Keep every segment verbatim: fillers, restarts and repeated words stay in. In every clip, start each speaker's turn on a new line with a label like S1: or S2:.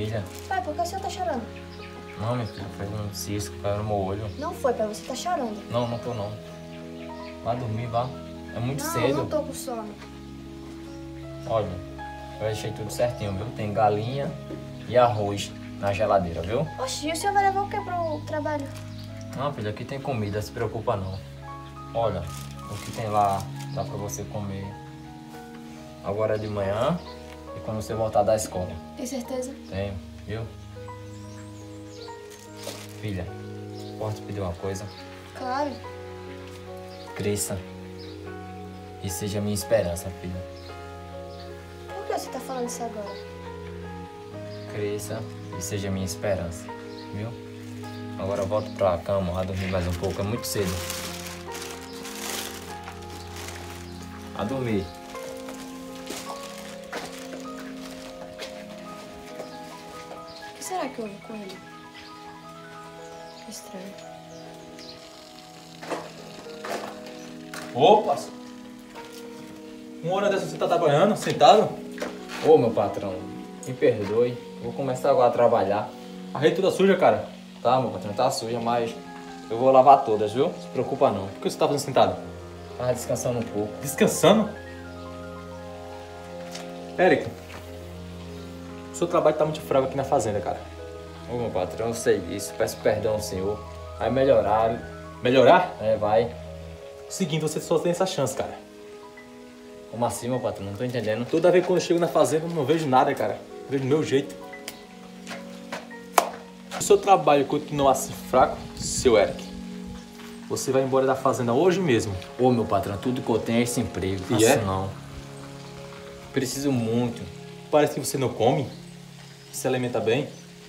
S1: filha.
S2: Pai, por que você tá chorando?
S1: Não, minha filha, foi um cisco que caiu no meu olho.
S2: Não foi, pai, você tá chorando.
S1: Não, não tô não. Vá dormir, vá. É muito
S2: não,
S1: cedo.
S2: Não, não tô com sono.
S1: Olha, eu deixei tudo certinho, viu? Tem galinha e arroz na geladeira, viu?
S2: Oxi, e o senhor vai levar o que pro trabalho?
S1: Não, filha, aqui tem comida, se preocupa não. Olha, o que tem lá dá pra você comer agora de manhã e quando você voltar da escola.
S2: Tem certeza?
S1: Tenho, viu? Filha, posso te pedir uma coisa?
S2: Claro.
S1: Cresça e seja minha esperança, filha.
S2: Por que você tá falando isso agora?
S1: Cresça e seja minha esperança, viu? Agora eu volto pra cama, a dormir mais um pouco, é muito cedo. A dormir.
S2: O que será que houve com ele? Que estranho.
S3: Opa! Uma hora dessa você tá trabalhando, sentado?
S1: Ô, meu patrão, me perdoe. Vou começar agora a trabalhar.
S3: A rede toda suja, cara.
S1: Tá, meu patrão, tá suja, mas eu vou lavar todas, viu? Se preocupa não.
S3: Por que você tá fazendo sentado?
S1: Tava descansando um pouco.
S3: Descansando? Eric, o seu trabalho tá muito fraco aqui na fazenda, cara.
S1: Ô, meu patrão, eu sei disso. Peço perdão ao senhor. Vai melhorar.
S3: Melhorar?
S1: É, vai.
S3: Seguinte, você só tem essa chance, cara.
S1: Como assim, meu patrão? Não tô entendendo.
S3: Toda vez que eu chego na fazenda, eu não vejo nada, cara. Eu vejo do meu jeito. Se o seu trabalho continuar assim fraco, seu Eric, você vai embora da fazenda hoje mesmo.
S1: Ô, meu patrão, tudo que eu tenho é esse emprego.
S3: E
S1: Faço
S3: é?
S1: não. Preciso muito.
S3: Parece que você não come, se alimenta bem.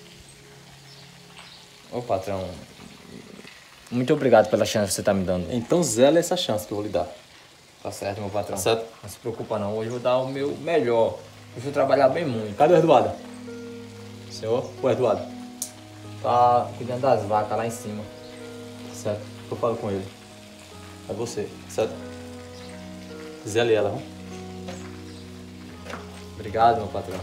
S1: Ô, patrão, muito obrigado pela chance que você tá me dando.
S3: Então zela essa chance que eu vou lhe dar.
S1: Tá certo, meu patrão.
S3: Tá certo?
S1: Não se preocupa não. Hoje eu vou dar o meu melhor. Hoje eu vou trabalhar bem muito.
S3: Cadê o Eduardo?
S1: Senhor?
S3: O Eduardo.
S1: Tá cuidando das vacas lá em cima.
S3: Tá certo. Eu falo com ele. É você, certo? Zele ela, não?
S1: Obrigado, meu patrão.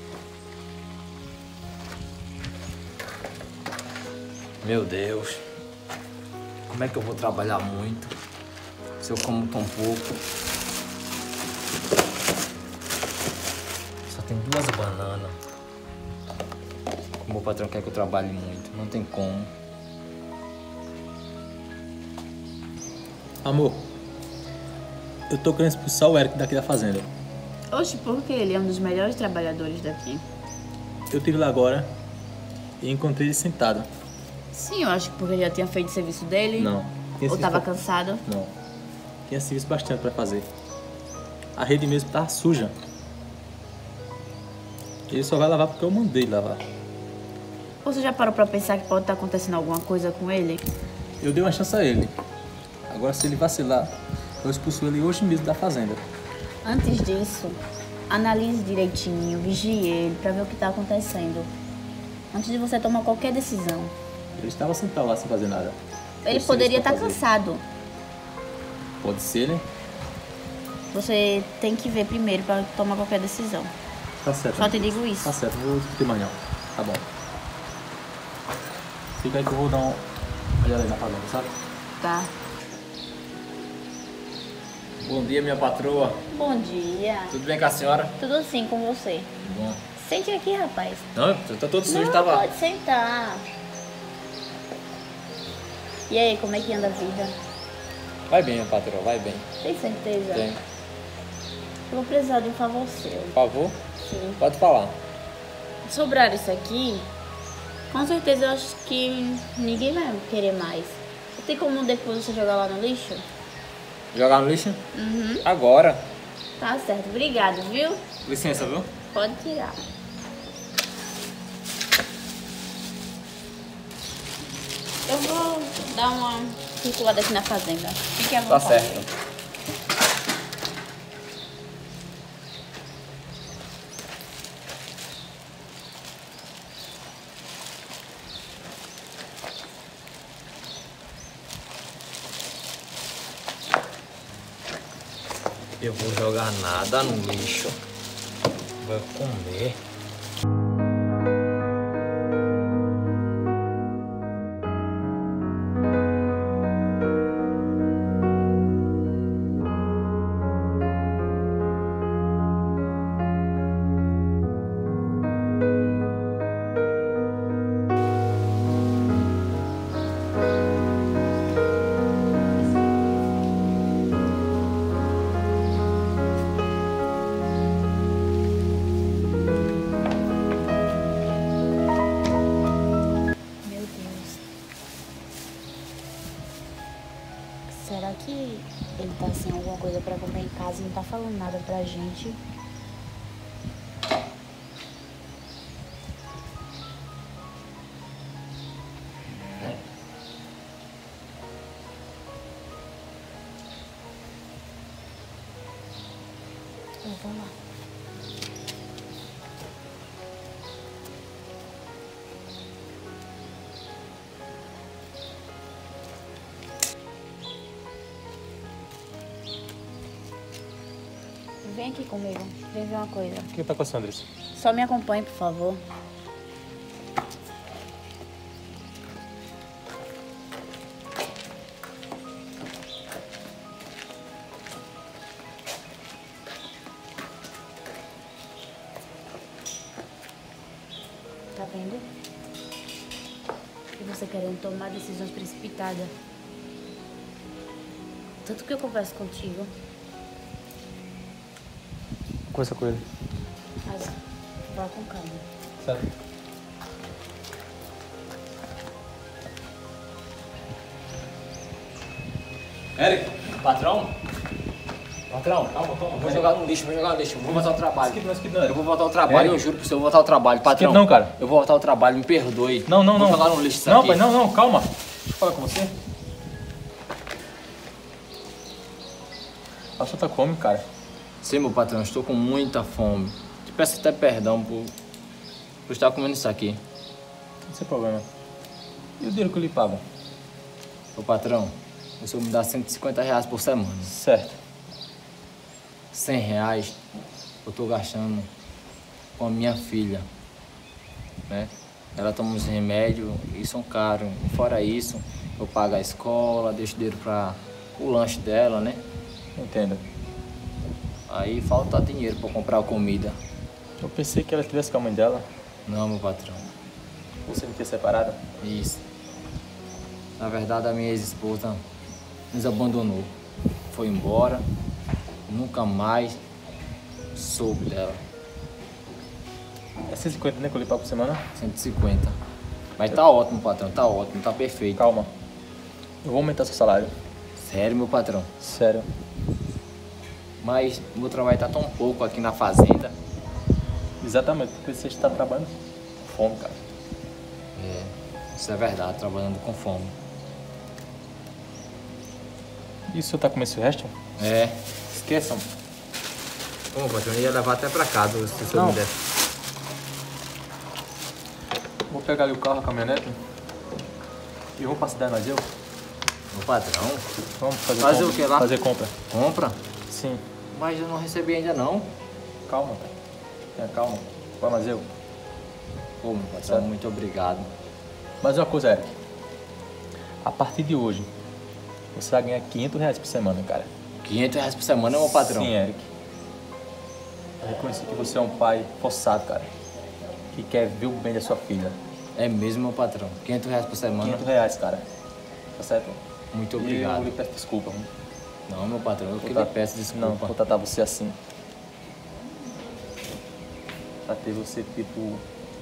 S1: Meu Deus. Como é que eu vou trabalhar muito se eu como tão pouco? Só tem duas bananas. O meu patrão quer que eu trabalhe muito. Não tem como.
S3: Amor, eu tô querendo expulsar o Eric daqui da fazenda.
S4: Oxe, porque ele é um dos melhores trabalhadores daqui.
S3: Eu tive lá agora e encontrei ele sentado.
S4: Sim, eu acho que porque ele já tinha feito o serviço dele.
S3: Não. Tinha
S4: Ou
S3: serviço
S4: tava
S3: pra-
S4: cansado.
S3: Não. Tinha serviço bastante pra fazer. A rede mesmo tava suja. Ele só vai lavar porque eu mandei lavar.
S4: Você já parou pra pensar que pode estar acontecendo alguma coisa com ele?
S3: Eu dei uma chance a ele. Agora, se ele vacilar, eu expulso ele hoje mesmo da fazenda.
S4: Antes disso, analise direitinho, vigie ele pra ver o que tá acontecendo. Antes de você tomar qualquer decisão.
S3: Ele estava sentado lá sem fazer nada.
S4: Ele
S3: Tem
S4: poderia
S3: serviço pra
S4: estar
S3: fazer.
S4: cansado.
S3: Pode ser, né?
S4: Você tem que ver primeiro pra tomar qualquer decisão.
S3: Tá certo.
S4: Só te digo isso.
S3: Tá certo, não vou discutir mais não. Tá bom. Fica aí que eu vou dar uma olhada aí na fazenda, sabe?
S4: Tá.
S1: Bom dia, minha patroa.
S4: Bom dia.
S1: Tudo bem com a senhora?
S4: Tudo sim com você.
S1: Bom.
S4: Sente aqui, rapaz.
S1: Não, eu tô todo sujo,
S4: Não,
S1: tava...
S4: pode sentar. E aí, como é que anda a vida?
S1: Vai bem, minha patroa, vai bem.
S4: Tem certeza?
S1: Tem.
S4: Eu vou precisar de um favor seu.
S1: Por favor,
S4: Sim.
S1: pode falar.
S4: Sobrar isso aqui, com certeza eu acho que ninguém vai querer mais. Tem como depois você jogar lá no lixo?
S1: Jogar no lixo?
S4: Uhum.
S1: Agora.
S4: Tá certo, obrigado, viu?
S1: Licença, viu?
S4: Pode tirar. Eu vou dar uma circulada aqui na fazenda. Fique à
S1: Tá
S4: vontade.
S1: certo. Eu vou jogar nada no lixo. Vou comer.
S4: que ele tá sem alguma coisa pra comer em casa e não tá falando nada pra gente? Então, vamos lá. Vem aqui comigo, vem ver uma coisa.
S3: O que tá acontecendo, Andressa?
S4: Só me acompanhe, por favor. Tá vendo? E você querendo tomar decisões precipitadas. Tanto que eu converso contigo.
S3: Conversa com ele.
S4: Mas vá com calma.
S3: Certo.
S1: Eric, patrão? Patrão, calma, calma. Vou jogar no lixo, vou jogar no lixo. Vou voltar ao trabalho.
S3: Skip não, skip não, Eric.
S1: Eu vou voltar ao trabalho,
S3: Eric.
S1: eu juro pro senhor, eu vou voltar ao trabalho, patrão.
S3: Skip não, cara.
S1: Eu vou voltar ao trabalho, me perdoe.
S3: Não, não,
S1: vou
S3: não.
S1: jogar no lixo isso
S3: Não,
S1: aqui.
S3: pai, não, não, calma. Deixa eu falar com você. A sua tá com fome, cara.
S1: Sim, meu patrão, estou com muita fome. Te peço até perdão por, por estar comendo isso aqui.
S3: Não tem problema. E o dinheiro que eu lhe pago?
S1: Ô patrão, o senhor me dá cento e cinquenta reais por semana.
S3: Certo.
S1: cem reais eu tô gastando com a minha filha, né? Ela toma uns remédios e são caros. E fora isso, eu pago a escola, deixo dinheiro para o lanche dela, né?
S3: Entendo.
S1: Aí falta dinheiro para comprar comida.
S3: Eu pensei que ela estivesse com a mãe dela.
S1: Não, meu patrão.
S3: Você me tinha separado?
S1: Isso. Na verdade, a minha ex-esposa nos abandonou. Foi embora. Nunca mais soube dela.
S3: É cento e cinquenta, né, que eu lhe pago por semana?
S1: cento e cinquenta. Mas tá ótimo, patrão. Tá ótimo, tá perfeito.
S3: Calma. Eu vou aumentar seu salário.
S1: Sério, meu patrão.
S3: Sério.
S1: Mas meu trabalho tá tão pouco aqui na fazenda.
S3: Exatamente, porque você está trabalhando com fome, cara.
S1: É, isso é verdade, trabalhando com fome.
S3: E o senhor tá comendo esse resto?
S1: É.
S3: Esqueçam.
S1: Como, patrão? Eu ia levar até pra casa se o senhor
S3: Não.
S1: me desse.
S3: Vou pegar ali o carro, a caminhonete. E vamos pra cidade Nazil.
S1: Meu patrão?
S3: Vamos fazer,
S1: Fazer
S3: compra.
S1: o que lá?
S3: Fazer compra.
S1: Compra?
S3: Sim.
S1: Mas eu não recebi ainda não.
S3: Calma, cara. Tenha calma. Vai, Nazil.
S1: Pô, meu patrão,
S3: Certo.
S1: muito obrigado.
S3: Mas uma coisa, Eric. A partir de hoje, você vai ganhar quinhentos reais por semana, cara.
S1: quinhentos reais por semana, meu patrão?
S3: Sim, Eric. Eu reconheci que você é um pai forçado, cara. Que quer ver o bem da sua filha.
S1: É mesmo, meu patrão. quinhentos reais por semana?
S3: quinhentos reais, cara. Tá certo?
S1: Muito
S3: E
S1: obrigado.
S3: eu lhe peço desculpa. viu?
S1: Não, meu patrão, eu que
S3: Vou
S1: lhe
S3: tra-
S1: peço desculpa.
S3: Não, vou tratar você assim. Pra ter você, tipo...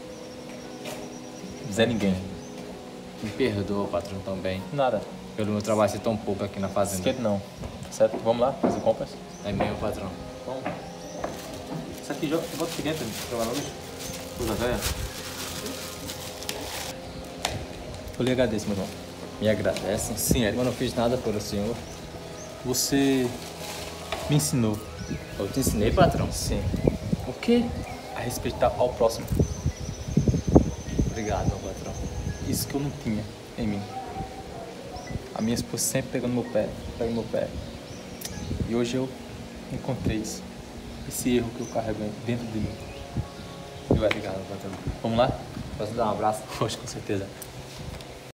S3: Zé ninguém.
S1: Me perdoa, patrão, também.
S3: Nada.
S1: Pelo meu trabalho ser tão pouco aqui na fazenda.
S3: Esquenta não. Tá certo? Vamos lá, fazer compras.
S1: É meu, patrão.
S3: Vamos. Isso aqui, joga, bota aqui dentro, jogar no lixo. Coisa velha. Eu lhe agradeço, meu irmão.
S1: Me agradece.
S3: Sim, Eric.
S1: Eu não fiz nada pelo senhor.
S3: Você me ensinou,
S1: Eu te ensinei, patrão.
S3: sim,
S1: O quê?
S3: a respeitar ao próximo.
S1: Obrigado, meu patrão.
S3: Isso que eu não tinha em mim. A minha esposa sempre pegando no meu pé, pegando no meu pé. E hoje eu encontrei isso. Esse erro que eu carrego dentro de mim.
S1: Obrigado, patrão.
S3: Vamos lá?
S1: Posso dar um abraço?
S3: Poxa, com certeza.